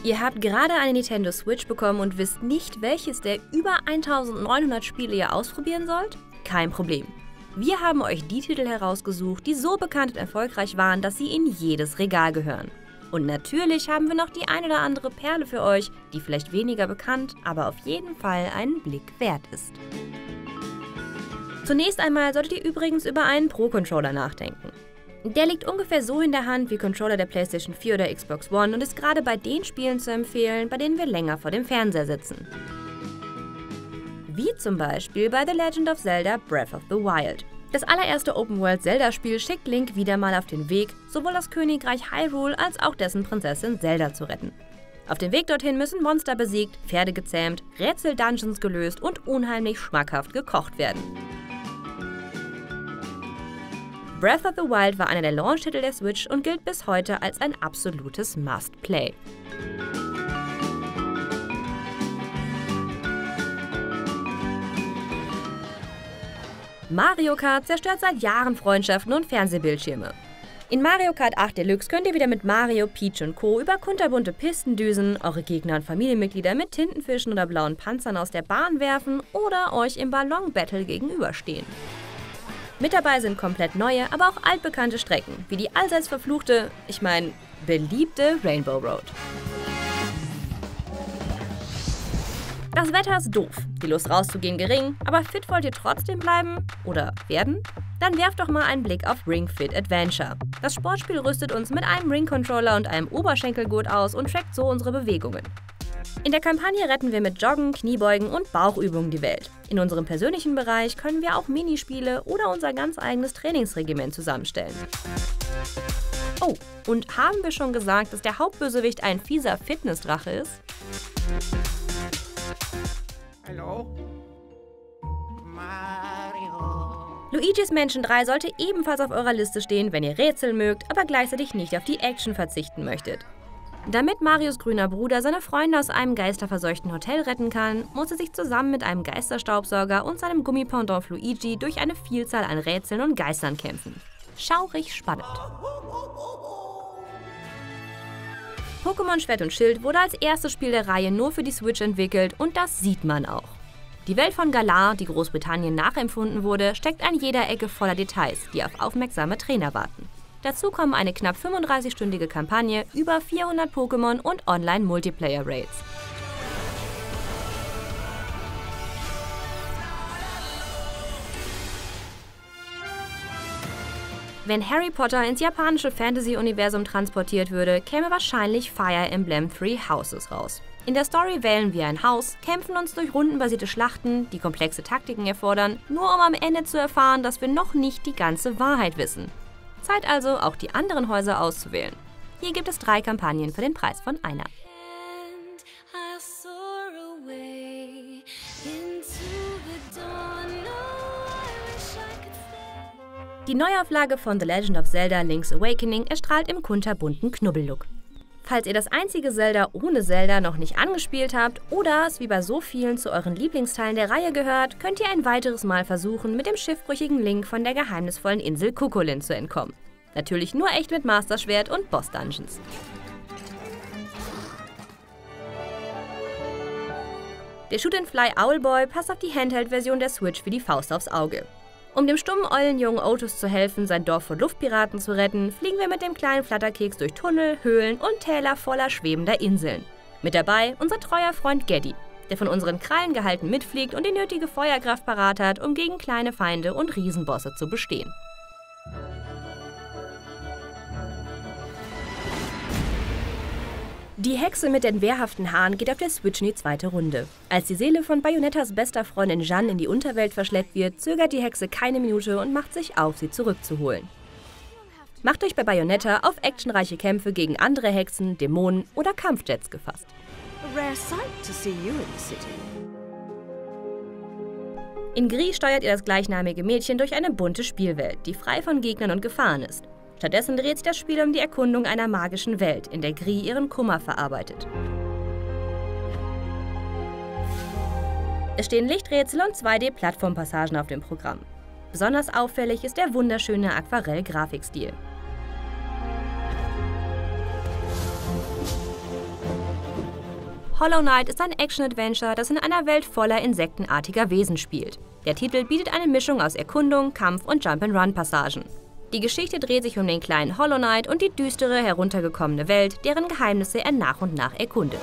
Ihr habt gerade eine Nintendo Switch bekommen und wisst nicht, welches der über 1900 Spiele ihr ausprobieren sollt? Kein Problem. Wir haben euch die Titel herausgesucht, die so bekannt und erfolgreich waren, dass sie in jedes Regal gehören. Und natürlich haben wir noch die ein oder andere Perle für euch, die vielleicht weniger bekannt, aber auf jeden Fall einen Blick wert ist. Zunächst einmal solltet ihr übrigens über einen Pro-Controller nachdenken. Der liegt ungefähr so in der Hand wie Controller der PlayStation 4 oder Xbox One und ist gerade bei den Spielen zu empfehlen, bei denen wir länger vor dem Fernseher sitzen. Wie zum Beispiel bei The Legend of Zelda Breath of the Wild. Das allererste Open-World-Zelda-Spiel schickt Link wieder mal auf den Weg, sowohl das Königreich Hyrule als auch dessen Prinzessin Zelda zu retten. Auf dem Weg dorthin müssen Monster besiegt, Pferde gezähmt, Rätsel-Dungeons gelöst und unheimlich schmackhaft gekocht werden. Breath of the Wild war einer der Launch-Titel der Switch und gilt bis heute als ein absolutes Must-Play. Mario Kart zerstört seit Jahren Freundschaften und Fernsehbildschirme. In Mario Kart 8 Deluxe könnt ihr wieder mit Mario, Peach und Co. über kunterbunte Pisten düsen, eure Gegner und Familienmitglieder mit Tintenfischen oder blauen Panzern aus der Bahn werfen oder euch im Ballon-Battle gegenüberstehen. Mit dabei sind komplett neue, aber auch altbekannte Strecken, wie die allseits verfluchte, beliebte Rainbow Road. Das Wetter ist doof, die Lust rauszugehen gering, aber fit wollt ihr trotzdem bleiben? Oder werden? Dann werft doch mal einen Blick auf Ring Fit Adventure. Das Sportspiel rüstet uns mit einem Ring-Controller und einem Oberschenkelgurt aus und trackt so unsere Bewegungen. In der Kampagne retten wir mit Joggen, Kniebeugen und Bauchübungen die Welt. In unserem persönlichen Bereich können wir auch Minispiele oder unser ganz eigenes Trainingsregiment zusammenstellen. Oh, und haben wir schon gesagt, dass der Hauptbösewicht ein fieser Fitnessdrache ist? Hallo? Mario. Luigi's Mansion 3 sollte ebenfalls auf eurer Liste stehen, wenn ihr Rätsel mögt, aber gleichzeitig nicht auf die Action verzichten möchtet. Damit Marios grüner Bruder seine Freunde aus einem geisterverseuchten Hotel retten kann, muss er sich zusammen mit einem Geisterstaubsauger und seinem Gummipendant Luigi durch eine Vielzahl an Rätseln und Geistern kämpfen. Schaurig spannend. Pokémon Schwert und Schild wurde als erstes Spiel der Reihe nur für die Switch entwickelt und das sieht man auch. Die Welt von Galar, die Großbritannien nachempfunden wurde, steckt an jeder Ecke voller Details, die auf aufmerksame Trainer warten. Dazu kommen eine knapp 35-stündige Kampagne, über 400 Pokémon und Online-Multiplayer-Raids. Wenn Harry Potter ins japanische Fantasy-Universum transportiert würde, käme wahrscheinlich Fire Emblem Three Houses raus. In der Story wählen wir ein Haus, kämpfen uns durch rundenbasierte Schlachten, die komplexe Taktiken erfordern, nur um am Ende zu erfahren, dass wir noch nicht die ganze Wahrheit wissen. Zeit also, auch die anderen Häuser auszuwählen. Hier gibt es 3 Kampagnen für den Preis von einer. Die Neuauflage von The Legend of Zelda Link's Awakening erstrahlt im kunterbunten Knubbellook. Falls ihr das einzige Zelda ohne Zelda noch nicht angespielt habt oder es wie bei so vielen zu euren Lieblingsteilen der Reihe gehört, könnt ihr ein weiteres Mal versuchen, mit dem schiffbrüchigen Link von der geheimnisvollen Insel Kukulin zu entkommen. Natürlich nur echt mit Master Schwert und Boss-Dungeons. Der Shoot-and-Fly Owlboy passt auf die Handheld-Version der Switch wie die Faust aufs Auge. Um dem stummen Eulenjungen Otus zu helfen, sein Dorf vor Luftpiraten zu retten, fliegen wir mit dem kleinen Flatterkeks durch Tunnel, Höhlen und Täler voller schwebender Inseln. Mit dabei unser treuer Freund Geddy, der von unseren Krallen gehalten mitfliegt und die nötige Feuerkraft parat hat, um gegen kleine Feinde und Riesenbosse zu bestehen. Die Hexe mit den wehrhaften Haaren geht auf der Switch in die zweite Runde. Als die Seele von Bayonettas bester Freundin Jeanne in die Unterwelt verschleppt wird, zögert die Hexe keine Minute und macht sich auf, sie zurückzuholen. Macht euch bei Bayonetta auf actionreiche Kämpfe gegen andere Hexen, Dämonen oder Kampfjets gefasst. In Gris steuert ihr das gleichnamige Mädchen durch eine bunte Spielwelt, die frei von Gegnern und Gefahren ist. Stattdessen dreht sich das Spiel um die Erkundung einer magischen Welt, in der Gris ihren Kummer verarbeitet. Es stehen Lichträtsel und 2D-Plattformpassagen auf dem Programm. Besonders auffällig ist der wunderschöne Aquarell-Grafikstil. Hollow Knight ist ein Action-Adventure, das in einer Welt voller insektenartiger Wesen spielt. Der Titel bietet eine Mischung aus Erkundung, Kampf und Jump-and-Run-Passagen. Die Geschichte dreht sich um den kleinen Hollow Knight und die düstere, heruntergekommene Welt, deren Geheimnisse er nach und nach erkundet.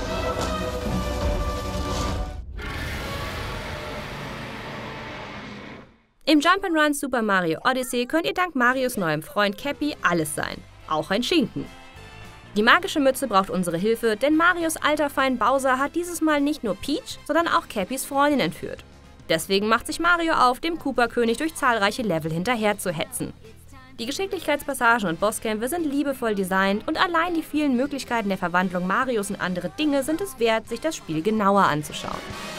Im Jump'n'Run Super Mario Odyssey könnt ihr dank Marios neuem Freund Cappy alles sein, auch ein Schinken. Die magische Mütze braucht unsere Hilfe, denn Marios alter Feind Bowser hat dieses Mal nicht nur Peach, sondern auch Cappys Freundin entführt. Deswegen macht sich Mario auf, dem Koopa-König durch zahlreiche Level hinterher zu hetzen. Die Geschicklichkeitspassagen und Bosskämpfe sind liebevoll designt und allein die vielen Möglichkeiten der Verwandlung Marios in andere Dinge sind es wert, sich das Spiel genauer anzuschauen.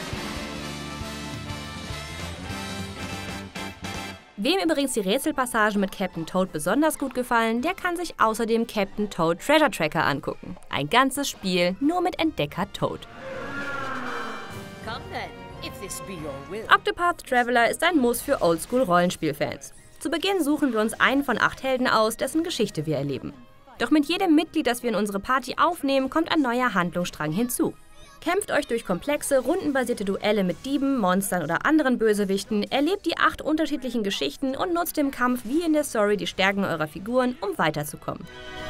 Wem übrigens die Rätselpassagen mit Captain Toad besonders gut gefallen, der kann sich außerdem Captain Toad Treasure Tracker angucken. Ein ganzes Spiel nur mit Entdecker Toad. Octopath Traveler ist ein Muss für Oldschool-Rollenspielfans. Zu Beginn suchen wir uns einen von 8 Helden aus, dessen Geschichte wir erleben. Doch mit jedem Mitglied, das wir in unsere Party aufnehmen, kommt ein neuer Handlungsstrang hinzu. Kämpft euch durch komplexe, rundenbasierte Duelle mit Dieben, Monstern oder anderen Bösewichten, erlebt die 8 unterschiedlichen Geschichten und nutzt im Kampf wie in der Story die Stärken eurer Figuren, um weiterzukommen.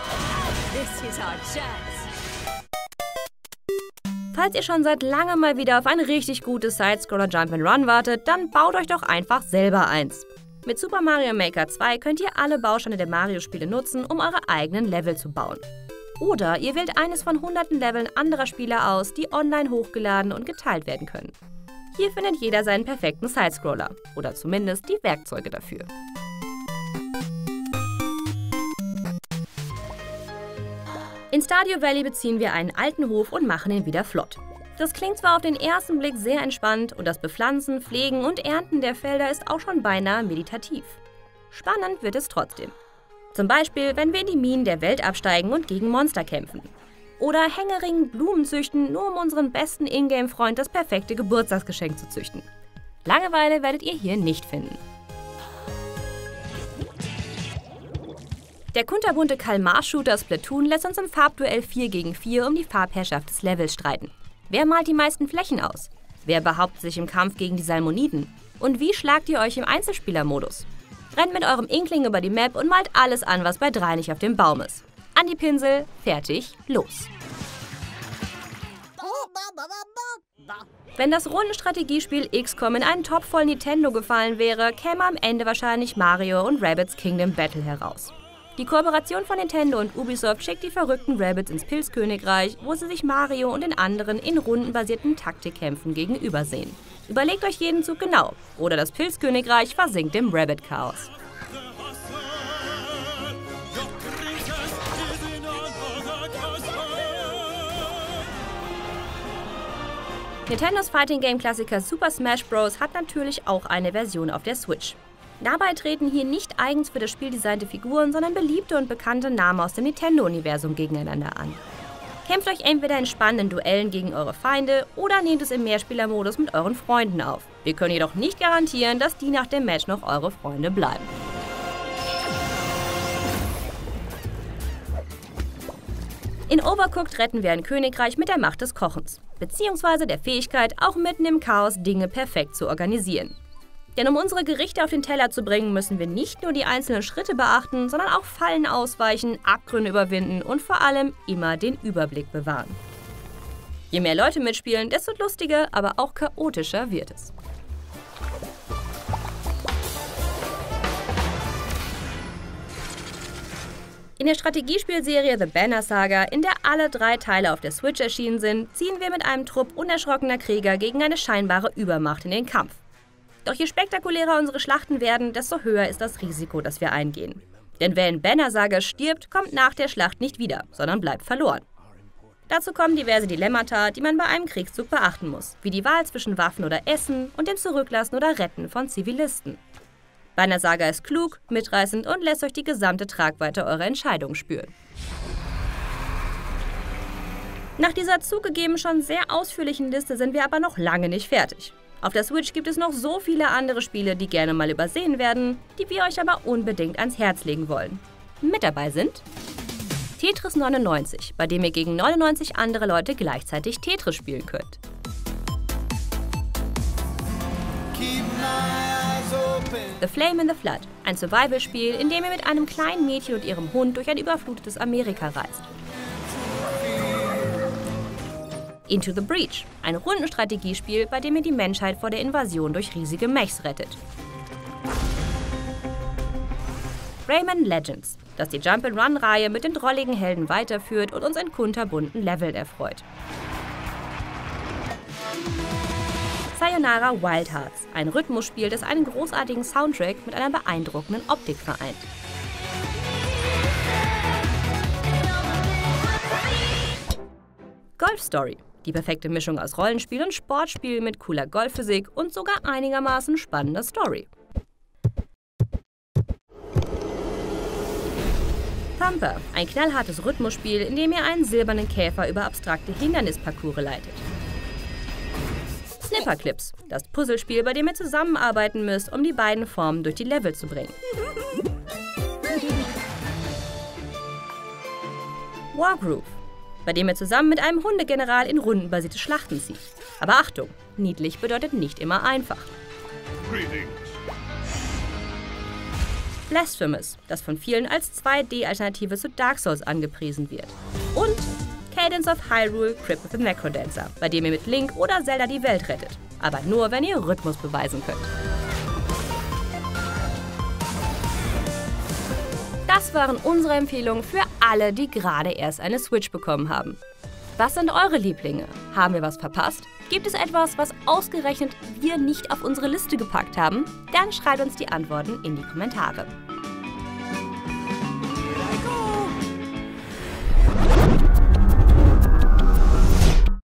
Falls ihr schon seit langem mal wieder auf ein richtig gutes Sidescroller Jump'n'Run wartet, dann baut euch doch einfach selber eins. Mit Super Mario Maker 2 könnt ihr alle Bausteine der Mario-Spiele nutzen, um eure eigenen Level zu bauen. Oder ihr wählt eines von hunderten Leveln anderer Spieler aus, die online hochgeladen und geteilt werden können. Hier findet jeder seinen perfekten Sidescroller. Oder zumindest die Werkzeuge dafür. In Stardew Valley beziehen wir einen alten Hof und machen ihn wieder flott. Das klingt zwar auf den ersten Blick sehr entspannt und das Bepflanzen, Pflegen und Ernten der Felder ist auch schon beinahe meditativ. Spannend wird es trotzdem. Zum Beispiel, wenn wir in die Minen der Welt absteigen und gegen Monster kämpfen. Oder hängeringend Blumen züchten, nur um unseren besten Ingame-Freund das perfekte Geburtstagsgeschenk zu züchten. Langeweile werdet ihr hier nicht finden. Der kunterbunte Kalmar-Shooter Splatoon lässt uns im Farbduell 4 gegen 4 um die Farbherrschaft des Levels streiten. Wer malt die meisten Flächen aus? Wer behauptet sich im Kampf gegen die Salmoniden? Und wie schlagt ihr euch im Einzelspielermodus? Rennt mit eurem Inkling über die Map und malt alles an, was bei 3 nicht auf dem Baum ist. An die Pinsel, fertig, los! Wenn das Rundenstrategiespiel XCOM in einen Topf voll Nintendo gefallen wäre, käme am Ende wahrscheinlich Mario und Rabbids Kingdom Battle heraus. Die Kooperation von Nintendo und Ubisoft schickt die verrückten Rabbids ins Pilzkönigreich, wo sie sich Mario und den anderen in rundenbasierten Taktikkämpfen gegenübersehen. Überlegt euch jeden Zug genau, oder das Pilzkönigreich versinkt im Rabbit-Chaos. Nintendos Fighting Game Klassiker Super Smash Bros. Hat natürlich auch eine Version auf der Switch. Dabei treten hier nicht eigens für das Spiel designte Figuren, sondern beliebte und bekannte Namen aus dem Nintendo-Universum gegeneinander an. Kämpft euch entweder in spannenden Duellen gegen eure Feinde oder nehmt es im Mehrspielermodus mit euren Freunden auf. Wir können jedoch nicht garantieren, dass die nach dem Match noch eure Freunde bleiben. In Overcooked retten wir ein Königreich mit der Macht des Kochens, beziehungsweise der Fähigkeit, auch mitten im Chaos Dinge perfekt zu organisieren. Denn um unsere Gerichte auf den Teller zu bringen, müssen wir nicht nur die einzelnen Schritte beachten, sondern auch Fallen ausweichen, Abgründe überwinden und vor allem immer den Überblick bewahren. Je mehr Leute mitspielen, desto lustiger, aber auch chaotischer wird es. In der Strategiespielserie The Banner Saga, in der alle 3 Teile auf der Switch erschienen sind, ziehen wir mit einem Trupp unerschrockener Krieger gegen eine scheinbare Übermacht in den Kampf. Doch je spektakulärer unsere Schlachten werden, desto höher ist das Risiko, das wir eingehen. Denn wer in Banner Saga stirbt, kommt nach der Schlacht nicht wieder, sondern bleibt verloren. Dazu kommen diverse Dilemmata, die man bei einem Kriegszug beachten muss, wie die Wahl zwischen Waffen oder Essen und dem Zurücklassen oder Retten von Zivilisten. Banner Saga ist klug, mitreißend und lässt euch die gesamte Tragweite eurer Entscheidung spüren. Nach dieser zugegeben schon sehr ausführlichen Liste sind wir aber noch lange nicht fertig. Auf der Switch gibt es noch so viele andere Spiele, die gerne mal übersehen werden, die wir euch aber unbedingt ans Herz legen wollen. Mit dabei sind Tetris 99, bei dem ihr gegen 99 andere Leute gleichzeitig Tetris spielen könnt. The Flame in the Flood, ein Survival-Spiel, in dem ihr mit einem kleinen Mädchen und ihrem Hund durch ein überflutetes Amerika reist. Into the Breach, ein Rundenstrategiespiel, bei dem ihr die Menschheit vor der Invasion durch riesige Mechs rettet. Rayman Legends, das die Jump-and-Run-Reihe mit den drolligen Helden weiterführt und uns in kunterbunten Leveln erfreut. Sayonara Wild Hearts, ein Rhythmusspiel, das einen großartigen Soundtrack mit einer beeindruckenden Optik vereint. Golf Story, die perfekte Mischung aus Rollenspiel und Sportspiel mit cooler Golfphysik und sogar einigermaßen spannender Story. Thumper, ein knallhartes Rhythmusspiel, in dem ihr einen silbernen Käfer über abstrakte Hindernisparcours leitet. Snipperclips, das Puzzlespiel, bei dem ihr zusammenarbeiten müsst, um die beiden Formen durch die Level zu bringen. Wargroove, bei dem ihr zusammen mit einem Hundegeneral in rundenbasierte Schlachten zieht. Aber Achtung, niedlich bedeutet nicht immer einfach. Blasphemous, das von vielen als 2D-Alternative zu Dark Souls angepriesen wird. Und Cadence of Hyrule: Crypt of the Necrodancer, bei dem ihr mit Link oder Zelda die Welt rettet. Aber nur, wenn ihr Rhythmus beweisen könnt. Das waren unsere Empfehlungen für alle, die gerade erst eine Switch bekommen haben. Was sind eure Lieblinge? Haben wir was verpasst? Gibt es etwas, was ausgerechnet wir nicht auf unsere Liste gepackt haben? Dann schreibt uns die Antworten in die Kommentare.